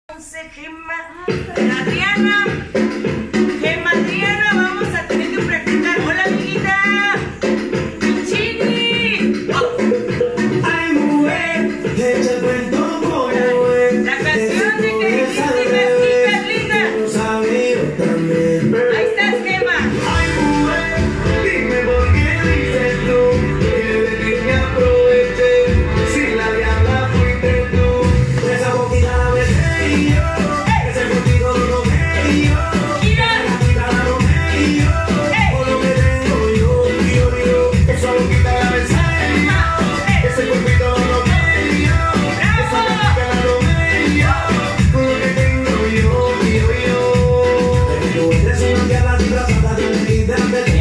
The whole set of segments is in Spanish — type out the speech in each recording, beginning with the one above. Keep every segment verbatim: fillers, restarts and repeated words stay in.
Gemma, Adriana, Gemma, Adriana, vamos a tener que practicar. Hola, amiguita. Chini. Oh. Ay, mujer, echa cuento por ahí. La canción de que dijiste que chicas lindas. Lo sabía yo también. Ahí estás, Gemma. Ay, mujer, dime por qué dices tú que de ti me aproveché. Si la diabla fuiste tú, esa boquita la besé y yo. Ese contigo lo tomé y yo. Esa boquita la tomé y yo. Por lo que tengo yo, yo, yo. Esa boquita la besé y yo. Ese cuerpito lo tomé y yo. Esa boquita la tomé y yo. Por lo que tengo yo, yo, yo. Pero eres una diabla disfrazada de un líder.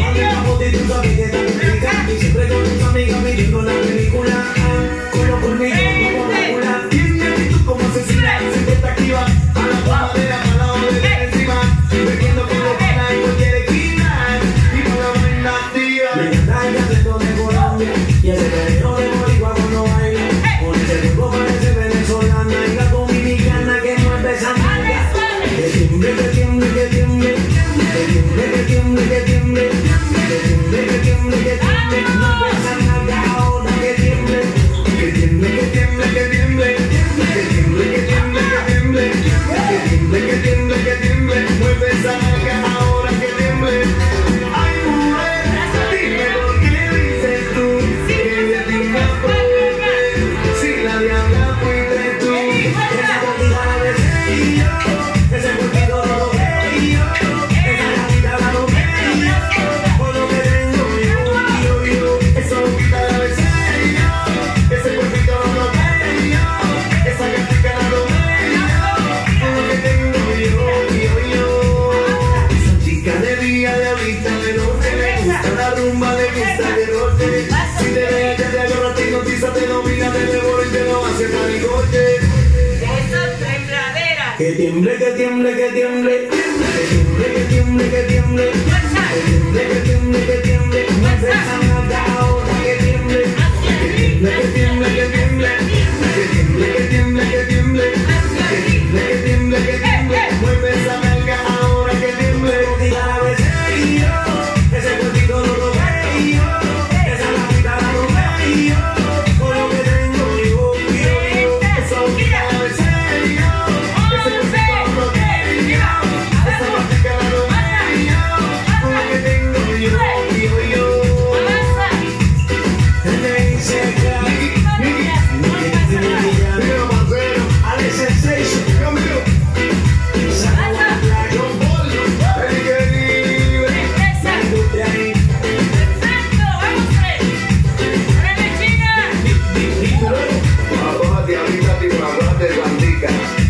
Tú sabes que tan rica y siempre con tus amigas mirando la película. Con los colmillos como Drácula. Tiene actitud como asesina, siempre está activa. A la fama de la mala o de la encima. Bebiendo con los panas en cualquier esquina. Y con la vaina activa. Me encanta el acento de Colombia y ese perreo de boricua cuando baila. Con ese cuerpo parece venezolana y la dominicana que no empieza nada. Que tiemble, que tiemble, que tiemble. Que tiemble, que tiemble, que tiemble. Que tiemble, que tiemble, que tiemble, no pesa nada ahora que tiemble. Que tiemble, que tiemble, que tiemble. Que tiemble, que tiemble, que tiemble. Que tiemble, que tiemble, que tiemble. Mueve esa nalga ahora que tiemble. Ay, mujer, dime por qué dices tú que de ti me aproveché. Si la diabla fuiste tú, esa boquita la besé y yo. Ese cuerpito lo toqué y yo. Esa gatita la tomé y yo. Por lo que tengo yo, yo, yo. Esa boquita la besé y yo. Ese cuerpito lo toqué y yo. Esa gatita la tomé y yo. Por lo que tengo yo, yo, yo. Esa chica de día, de ahorita, de noche, le gusta la rumba, le gusta el derroche. Si te dejas te agarro a ti, noticia, te domina, te devoro y te lo hace maricoche. Esa tembladera. Que tiemble, que tiemble, que tiemble. Que tiemble, que tiemble, que tiemble. Que tiemble, que tiemble, que tiemble. No pesa nada ahora que tiemble. Que tiemble, que tiemble, que tiemble. Que tiemble, que tiemble, que tiemble. Que tiemble, que tiemble, que tiemble. Mueve esa nalga ahora que tiemble. Boquita la besé y yo. Ese cuerpito lo toqué y yo. Esa gatita la tomé y yo. Por lo que tengo yo, yo, yo. Esa boquita la besé y yo. Ese cuerpito lo toqué y yo. Esa gatita la tomé y yo. Por lo que tengo yo, yo, yo. Él me dice que Alex Sensation, Camilo, Samuel Black, John Paul, el que vive, la industria ahí. Perfecto, vamos a ver. ¡Órale, China! Dímelo. Arroja diablita, tipo arroja de bandica.